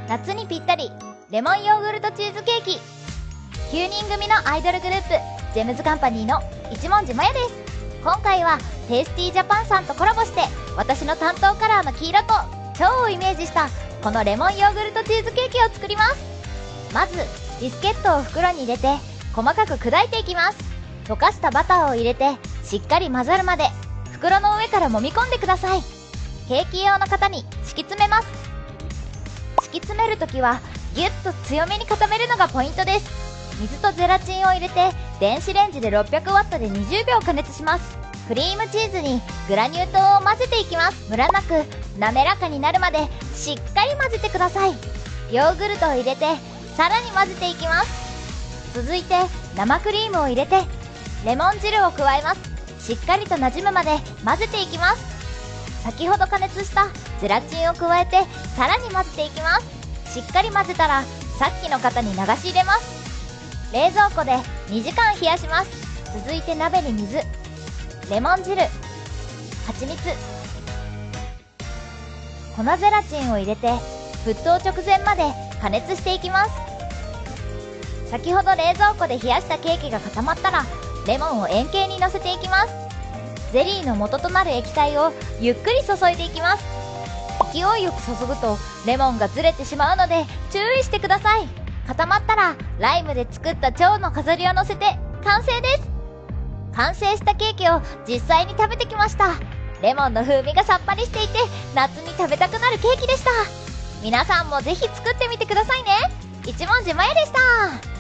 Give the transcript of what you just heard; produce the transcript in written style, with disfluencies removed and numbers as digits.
夏にぴったりレモンヨーグルトチーズケーキ。9人組のアイドルグループジェムズカンパニーの一文字マヤです。今回はテイスティージャパンさんとコラボして私の担当カラーの黄色と蝶をイメージしたこのレモンヨーグルトチーズケーキを作ります。まずビスケットを袋に入れて細かく砕いていきます。溶かしたバターを入れてしっかり混ざるまで袋の上から揉み込んでください。ケーキ用の型に敷き詰めます。敷き詰めるときはギュッと強めに固めるのがポイントです。水とゼラチンを入れて電子レンジで600ワットで20秒加熱します。クリームチーズにグラニュー糖を混ぜていきます。ムラなく滑らかになるまでしっかり混ぜてください。ヨーグルトを入れてさらに混ぜていきます。続いて生クリームを入れてレモン汁を加えます。しっかりと馴染むまで混ぜていきます。先ほど加熱したゼラチンを加えてさらに混ぜていきます。しっかり混ぜたらさっきの型に流し入れます。冷蔵庫で2時間冷やします。続いて鍋に水、レモン汁、蜂蜜、粉ゼラチンを入れて沸騰直前まで加熱していきます。先ほど冷蔵庫で冷やしたケーキが固まったらレモンを円形にのせていきます。ゼリーの元となる液体をゆっくり注いでいきます。勢いよく注ぐとレモンがずれてしまうので注意してください。固まったらライムで作った蝶の飾りを乗せて完成です。完成したケーキを実際に食べてきました。レモンの風味がさっぱりしていて夏に食べたくなるケーキでした。皆さんもぜひ作ってみてくださいね。一文字マヤでした。